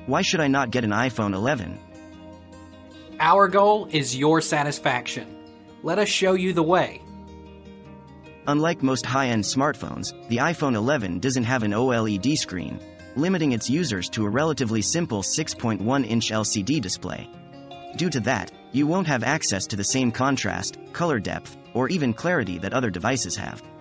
Why should I not get an iPhone 11? Our goal is your satisfaction. Let us show you the way. Unlike most high-end smartphones, the iPhone 11 doesn't have an OLED screen, limiting its users to a relatively simple 6.1-inch LCD display. Due to that, you won't have access to the same contrast, color depth, or even clarity that other devices have.